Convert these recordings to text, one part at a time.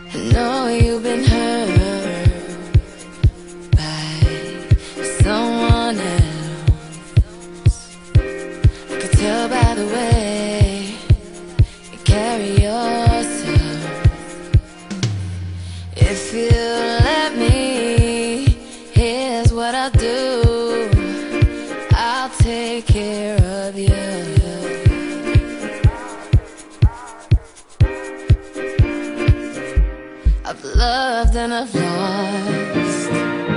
I know you've been hurt by someone else. I could tell by the way you carry yourself. If you let me, here's what I'll do. I'll take care of you. I've loved and I've lost.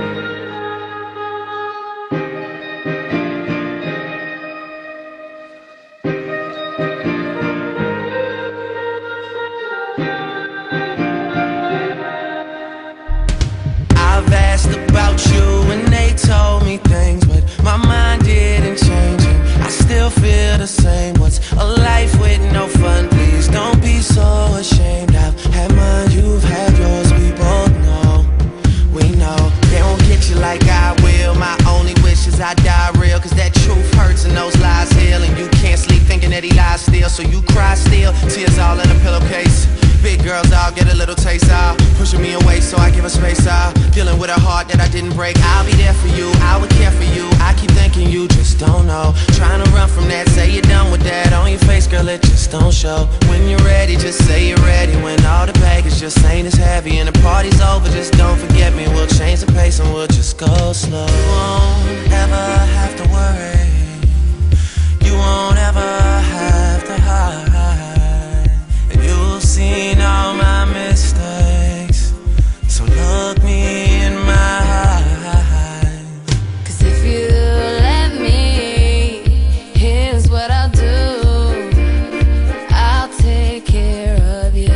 I've asked about you and they told me things, but my mind didn't change and I still feel the same. What's a life with no fun? Please don't be so ashamed. I've had mine, you've had yours, we both know. We know they won't get you like I will. My only wish is I die real, cause that truth hurts and those lies heal. And you can't sleep thinking that he lies still, so you cry still, tears all in a pillowcase. Big girls, I'll get a little taste out, pushing me away so I give her space out. Dealing with a heart that I didn't break. I'll be there for you, I would care for you. I keep thinking you just don't know. Trying to run from that, say you're done with that. On your face, girl, it just don't show. When you're ready, just say you're ready. When all the baggage just ain't as heavy and the party's over, just don't forget me. We'll change the pace and we'll just go slow. You won't ever have to worry. You won't ever have to hide. You've seen all my mistakes, so look me in my eyes. Cause if you let me, here's what I'll do. I'll take care of you.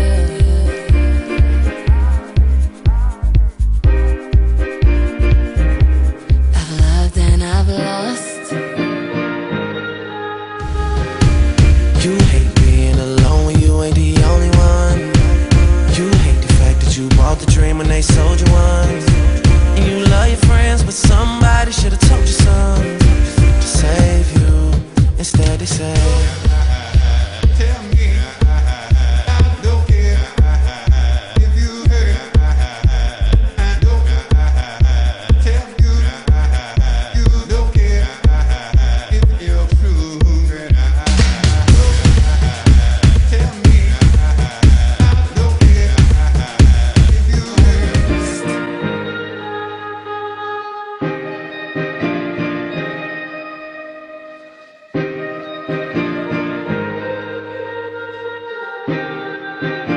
I've loved and I've lost. You hate being alone when you ain't the only one. You hate the fact that you bought the dream when they sold you one. And you love your friends, but somebody should've told you something to save you. Instead they say, tell me, I don't care if you hurt. I don't tell you, you don't care if you're true. Tell me, I don't care if you hurt.